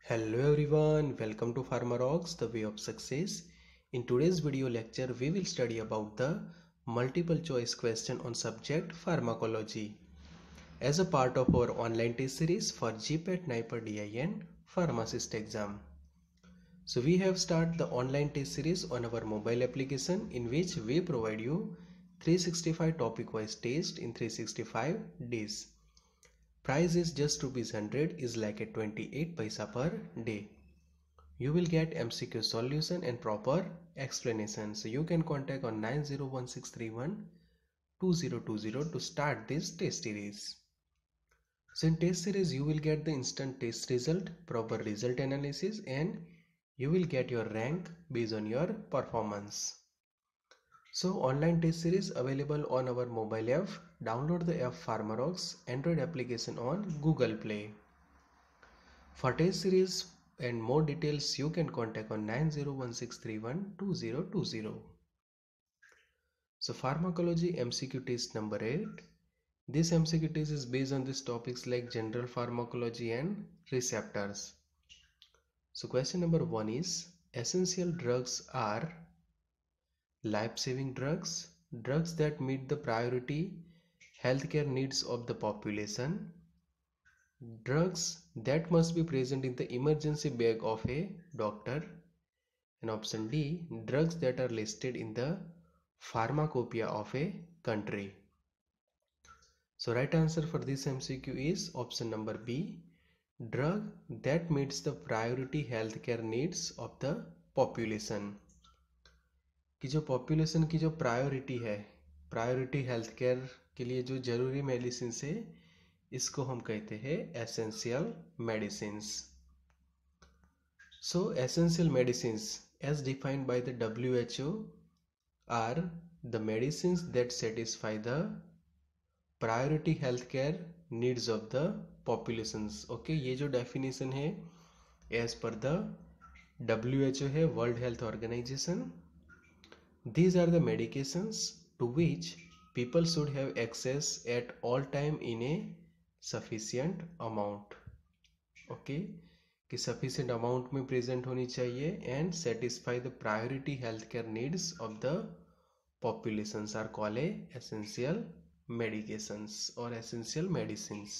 Hello everyone, welcome to PharmaRocks, the way of success. In today's video lecture, we will study about the multiple choice question on subject pharmacology as a part of our online test series for GPAT NIPER DIN pharmacist exam. So we have started the online test series on our mobile application in which we provide you 365 topic wise test in 365 days. Price is just ₹100 is like a 28 paisa per day. You will get MCQ solution and proper explanation. So you can contact on 9016312020 to start this test series. So in test series you will get the instant test result, proper result analysis, and you will get your rank based on your performance. So online test series available on our mobile app. Download the app PharmaRocks Android application on Google Play. For test series and more details you can contact on 9016312020. So pharmacology MCQ test number 8. This MCQ test is based on these topics like general pharmacology and receptors. So question number 1 is essential drugs are life-saving drugs, drugs that meet the priority healthcare needs of the population, drugs that must be present in the emergency bag of a doctor, and option D, drugs that are listed in the pharmacopoeia of a country. So right answer for this MCQ is option number B, drug that meets the priority healthcare needs of the population. कि जो population की जो priority है, priority health care के लिए जो जरूरी medicine है, इसको हम कहते हैं essential medicines. So essential medicines as defined by the WHO are the medicines that satisfy the priority healthcare needs of the populations. Okay, ये जो definition है as per the WHO है, World Health Organization. These are the medications to which people should have access at all time in a sufficient amount. Okay, कि sufficient amount में present होनी चाहिए and satisfy the priority healthcare needs of the populations are called essential medications or essential medicines.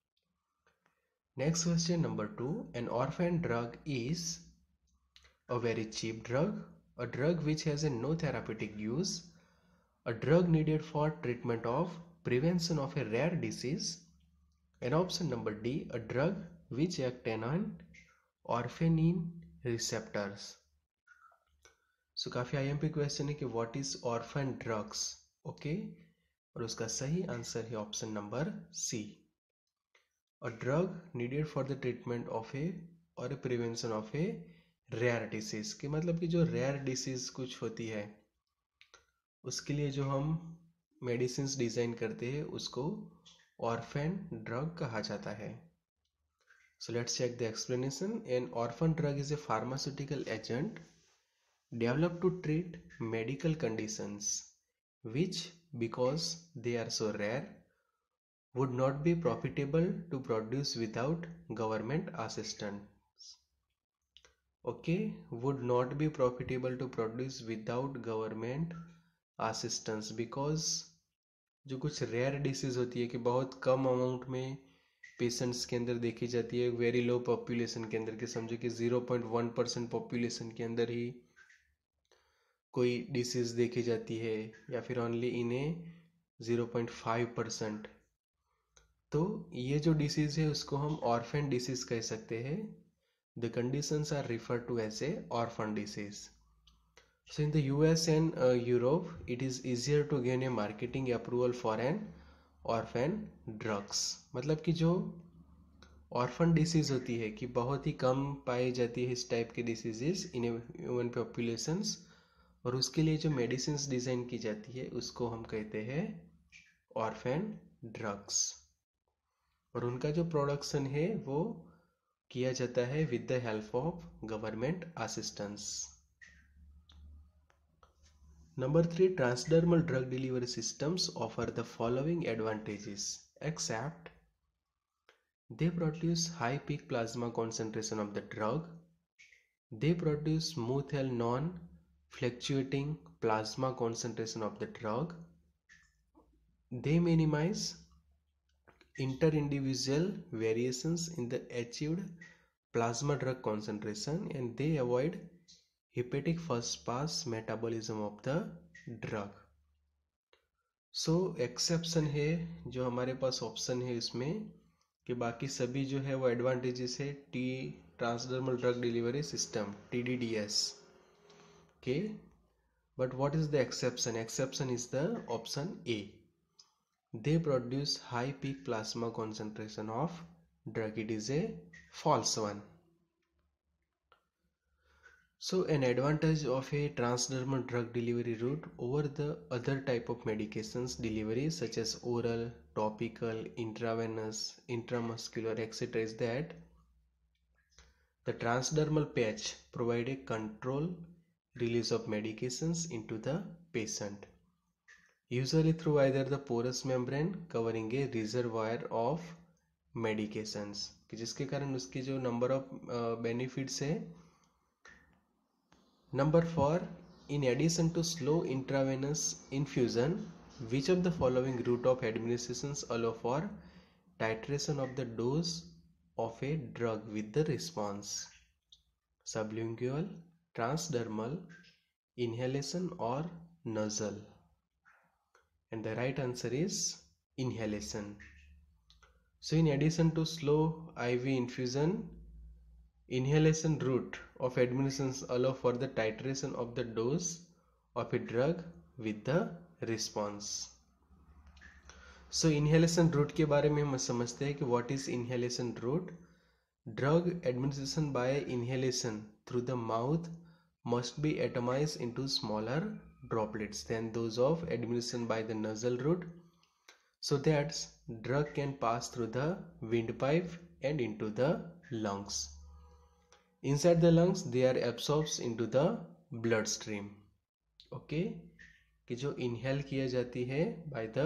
Next question number 2. An orphan drug is a very cheap drug, a drug which has a no therapeutic use, a drug needed for treatment of prevention of a rare disease, and option number D, a drug which act on orphanin receptors. So काफी IMP question है कि what is orphan drugs. Okay, और उसका सही answer है option number C, a drug needed for the treatment of a और prevention of a rare disease. कि मतलब कि जो रेयर डिसीज कुछ होती है उसके लिए जो हम मेडिसिन डिजाइन करते हैं उसको ऑर्फन ड्रग कहा जाता है. So let's check the explanation. An orphan drug is a pharmaceutical agent developed to treat medical conditions which, because they are so rare, would not be profitable to produce without government assistance. Okay, would not be profitable to produce without government assistance because जो कुछ rare disease होती है कि बहुत कम amount में patients के अंदर देखी जाती है, वेरी लो पॉपुलेशन के अंदर, कि समझो कि 0.1% पॉपुलेशन के अंदर ही कोई डिसीज देखी जाती है या फिर ओनली इन ए 0.5%. तो ये जो डिसीज है उसको हम ऑर्फन डिसीज कह सकते हैं. The conditions are referred to as a orphan disease. So in the US and Europe, it is easier to gain a marketing approval for an orphan drugs. मतलब कि जो ऑर्फन डिसीज होती है कि बहुत ही कम पाई जाती है इस टाइप के डिसीजेस इन ह्यूमन पॉपुलेशंस, और उसके लिए जो मेडिसिन डिजाइन की जाती है उसको हम कहते हैं ऑर्फन ड्रग्स. और उनका जो प्रोडक्शन है वो किया जाता है with the help of government assistance. Number 3. Transdermal drug delivery systems offer the following advantages except They produce high peak plasma concentration of the drug. They produce smooth and non-fluctuating plasma concentration of the drug. They minimize inter-individual variations in the achieved plasma drug concentration, and they avoid hepatic first pass metabolism of the drug. So exception है जो हमारे पास option है इसमें कि बाकी सभी जो है वो एडवांटेजेस है टी transdermal drug delivery system TDDS के, but what is the exception? Exception is the option A. They produce high peak plasma concentration of drug. It is a false one. So an advantage of a transdermal drug delivery route over the other type of medications delivery such as oral, topical, intravenous, intramuscular, etc. is that the transdermal patch provide a control release of medications into the patient, usually through either the porous membrane covering a reservoir of medications, जिसके कारण उसके जो number of benefits है. Number 4, in addition to slow intravenous infusion, which of the following route of administrations allow for titration of the dose of a drug with the response? Sublingual, transdermal, inhalation or nasal? And the right answer is inhalation. So in addition to slow IV infusion, inhalation route of administration allow for the titration of the dose of a drug with the response. So inhalation route के बारे में हम समझते हैं कि what is inhalation route? Drug administration by inhalation through the mouth must be atomized into smaller droplets than those of administration by the nasal route, so that drug can pass through the windpipe and into the lungs. Inside the lungs they are absorbed into the bloodstream. Okay, कि जो inhale किया जाती है by the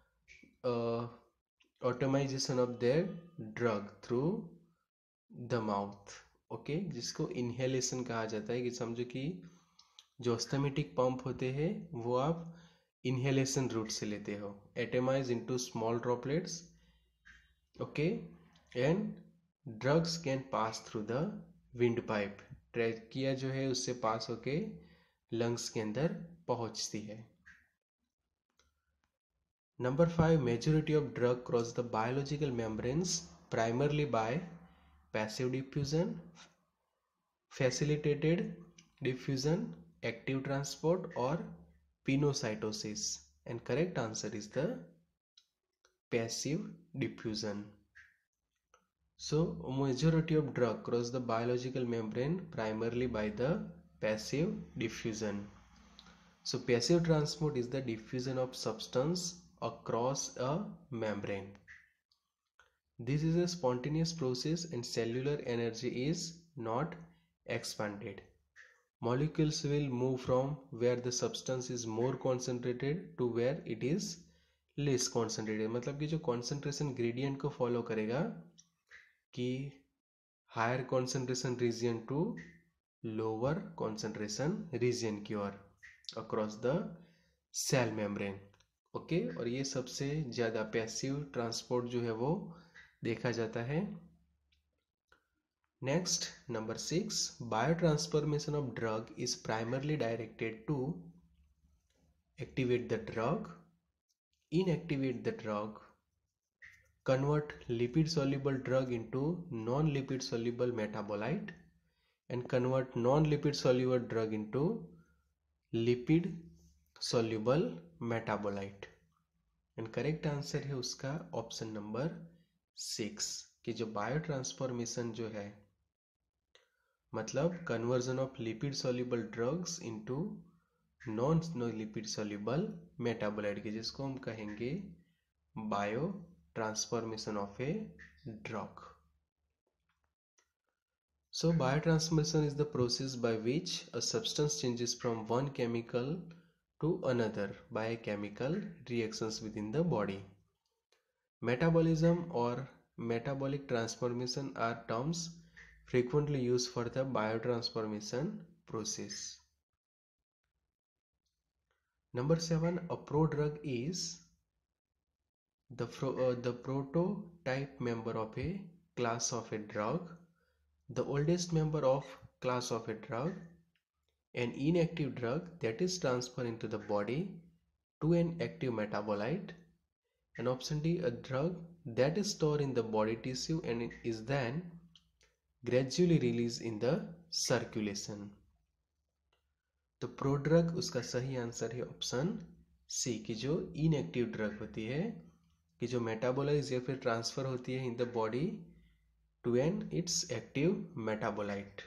atomization of their drug through the mouth. Okay, जिसको inhalation कहा जाता है. कि समझो कि जो ऑस्थमेटिक पंप होते हैं वो आप inhalation route से लेते हो, atomize into small droplets. Okay, and drugs can pass through the windpipe. Trachea जो है उससे पास होके लंग्स के अंदर पहुंचती है. Number 5, majority of drug cross the biological membranes primarily by passive diffusion, facilitated diffusion, active transport or pinocytosis. And correct answer is the passive diffusion. So majority of drug cross the biological membrane primarily by the passive diffusion. So passive transport is the diffusion of substance across a membrane. This is a spontaneous process and cellular energy is not expanded. Molecules will move from where the substance is more concentrated to where it is less concentrated. मतलब कि जो concentration gradient को follow करेगा कि higher concentration region to lower concentration region की ओर across the cell membrane. Okay, और ये सबसे ज़्यादा पैसिव ट्रांसपोर्ट जो है वो देखा जाता है. Next, number 6, biotransformation of drug is primarily directed to activate the drug, inactivate the drug, convert lipid soluble drug into non-lipid soluble metabolite, and convert non-lipid soluble drug into lipid soluble metabolite. And correct answer है उसका option number 6 कि जो biotransformation जो है मतलब conversion of lipid soluble drugs into non lipid soluble metabolite के, जिसको हम कहेंगे biotransformation of a drug. So biotransformation is the process by which a substance changes from one chemical to another by chemical reactions within the body. Metabolism or metabolic transformation are terms frequently used for the biotransformation process. Number 7, a prodrug is the prototype member of a class of a drug, the oldest member of class of a drug, an inactive drug that is transferred into the body to an active metabolite, and option D, a drug that is stored in the body tissue and is then gradually released in the circulation. तो prodrug उसका सही answer है option C की जो inactive drug होती है कि जो मेटाबोलाइज या फिर ट्रांसफर होती है in the body to an its active metabolite.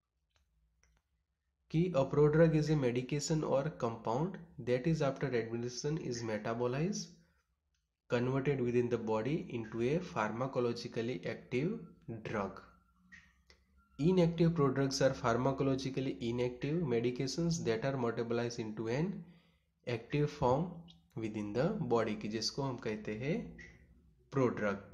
कि a prodrug is a medication or compound that is after administration is metabolized, converted within the body into a pharmacologically active drug. Inactive prodrugs are pharmacologically inactive medications that are metabolized into an active form within the body की जिसको हम कहते हैं prodrug.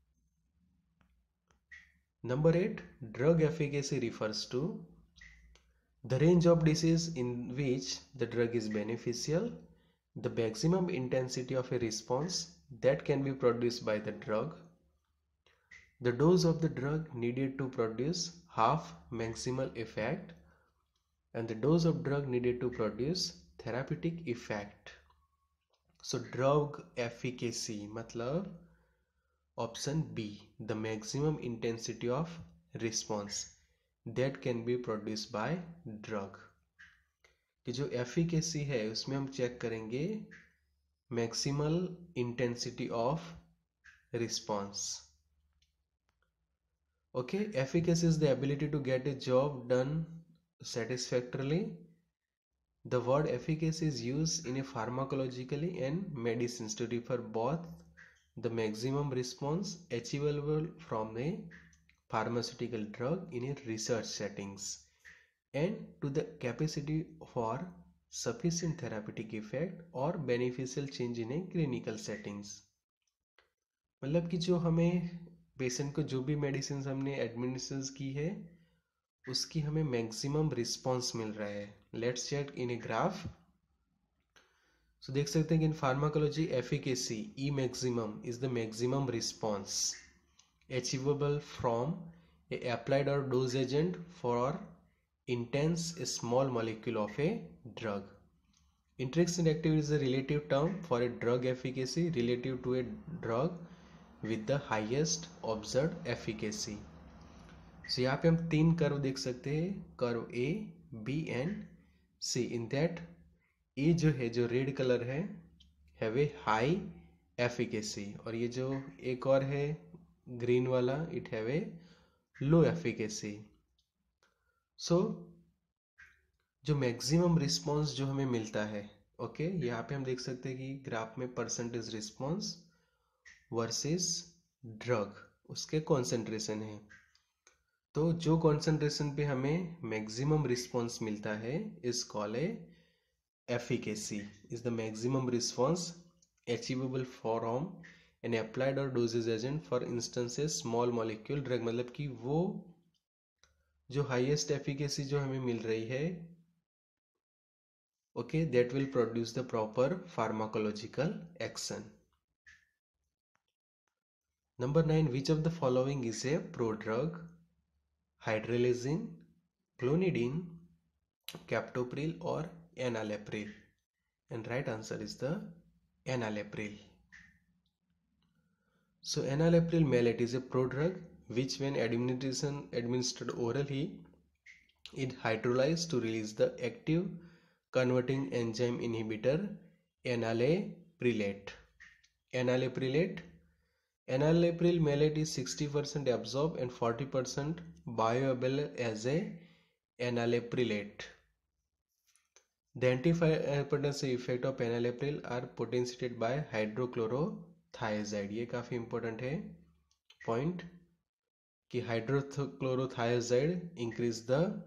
Number 8, drug efficacy refers to the range of disease in which the drug is beneficial, the maximum intensity of a response that can be produced by the drug, the dose of the drug needed to produce half maximal effect, and the dose of drug needed to produce therapeutic effect. So drug efficacy मतलब option B, the maximum intensity of response that can be produced by drug. कि जो efficacy है उसमें हम check करेंगे maximal intensity of response. Okay, efficacy is the ability to get a job done satisfactorily. The word efficacy is used in a pharmacologically and medicines to refer both the maximum response achievable from a pharmaceutical drug in a research settings and to the capacity for sufficient therapeutic effect or beneficial change in a clinical settings. मतलब कि जो हमें patient को जो भी medicine हमने administrate की है उसकी हमें मैक्सिमम रिस्पांस मिल रहा है. Let's check in a graph. So देख सकते हैं कि in pharmacology efficacy E maximum is the maximum response achievable from a applied or dose agent for intense small molecule of a drug. Intrinsic activity is a relative term for a drug efficacy relative to a drug with the highest observed efficacy. So यहाँ पे हम 3 curve देख सकते हैं, curve A, B and C. In that A जो है जो red colour है have a high efficacy और ये जो एक और है ग्रीन वाला it have a low efficacy. So जो मैक्सिमम रिस्पांस जो हमें मिलता है ओके यहाँ पे हम देख सकते हैं कि ग्राफ में परसेंटेज रिस्पांस वर्सेस ड्रग उसके कॉन्सेंट्रेशन है. तो जो कॉन्सेंट्रेशन पे हमें मैक्सिमम रिस्पांस मिलता है is called a efficacy is the maximum response achievable from an applied और dosages agent for instance small molecule drug. मतलब कि वो जो हाईएस्ट एफिकेसी जो हमें मिल रही है okay that will produce the proper pharmacological action. Number 9, which of the following is a prodrug? Hydralazine, clonidine, captopril और enalapril. And right answer is the enalapril. So enalapril malate is a prodrug which when administered orally it hydrolyzes to release the active converting enzyme inhibitor enalaprillate. Enalapril malate is 60% absorbed and 40% bioavailable as a enalaprillate. The antihypertensive effect of enalapril are potentiated by hydrochlorothiazide. ये काफ़ी important है point कि hydrochlorothiazide increase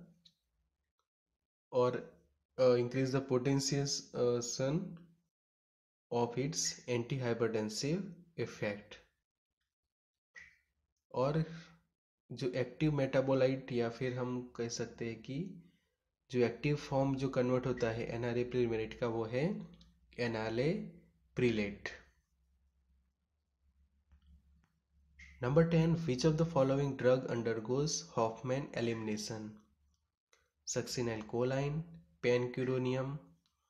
the potentiation of its antihypertensive effect. और जो active metabolite या फिर हम कह सकते हैं कि जो एक्टिव फॉर्म जो कन्वर्ट होता है एनालेप्रिलेट का वो है enalaprilat. Number 10, which of the following drug undergoes Hofmann elimination? Succinylcholine, pancuronium,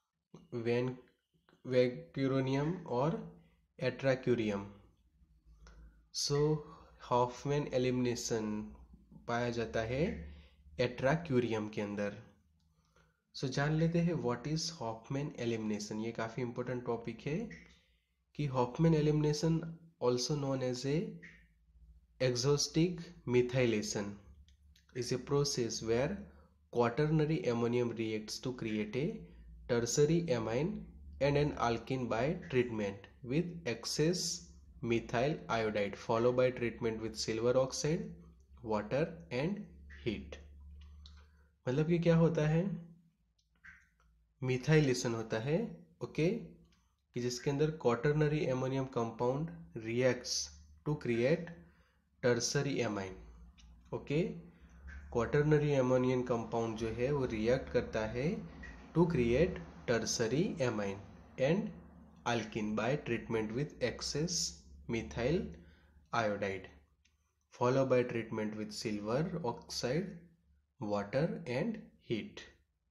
vecuronium और एट्राक्यूरियम। सो हॉफमैन एलिमिनेशन पाया जाता है एट्राक्यूरियम के अंदर। सो जान लेते हैं व्हाट इज हॉफमैन एलिमिनेशन। ये काफ़ी इंपॉर्टेंट टॉपिक है कि Hofmann elimination also known as a exhaustic methylation is a process where quaternary ammonium reacts to create a tertiary amine and an alkene by treatment with excess methyl iodide followed by treatment with silver oxide, water and heat। मतलब कि क्या होता है, methylation होता है, okay, कि जिसके अंदर quaternary ammonium compound reacts to create tertiary amine. Okay, quaternary ammonium compound जो है वो रिएक्ट करता है to create tertiary amine and alkene by treatment with excess methyl iodide follow by treatment with silver oxide, water and heat.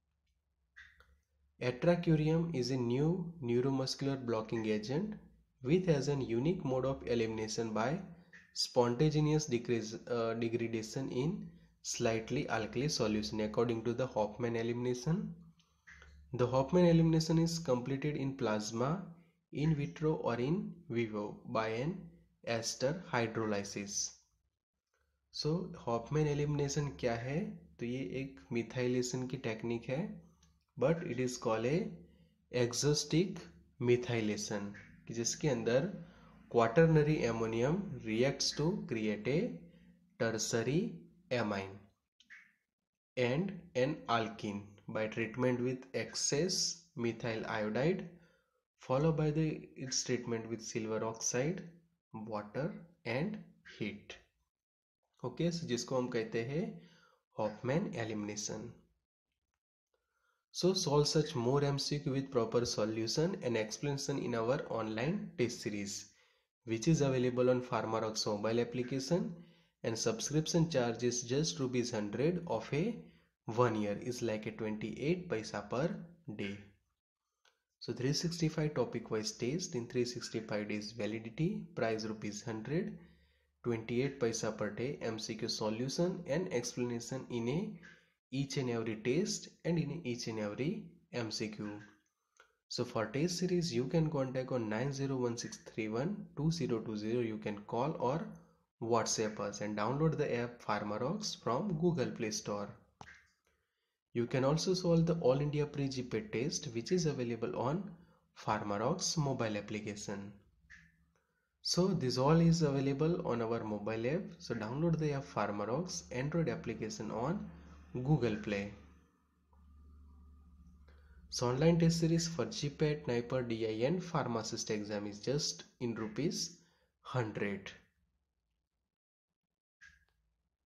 Atracurium is a new neuromuscular blocking agent which has a unique mode of elimination by spontaneous degradation in slightly alkali solution according to the Hofmann elimination. The Hofmann elimination is completed in plasma, in vitro or in vivo by an ester hydrolysis. So Hofmann elimination क्या है? तो ये एक methylation की technique है, but it is called a exhaustive methylation, जिसके अंदर quaternary ammonium reacts to create a tertiary amine and an alkene by treatment with excess methyl iodide followed by its treatment with silver oxide, water and heat। Okay, जिसको हम कहते हैं Hofmann elimination. So solve such more MCQ with proper solution and explanation in our online test series, which is available on Pharmarox mobile application, and subscription charge is just ₹100 of a 1 year is like a 28 paisa per day. So 365 topic wise test in 365 days validity, price ₹100, 28 paisa per day, MCQ solution and explanation in a each and every test and in each and every MCQ. So for test series you can contact on 9016312020. You can call or WhatsApp us and download the app Pharmarox from Google Play Store. You can also solve the All India Pre-GPAT test which is available on Pharmarox mobile application. So this all is available on our mobile app. So download the app Pharmarox Android application on Google Play. So online test series for GPAT, NIPER, DI and pharmacist exam is just in ₹100.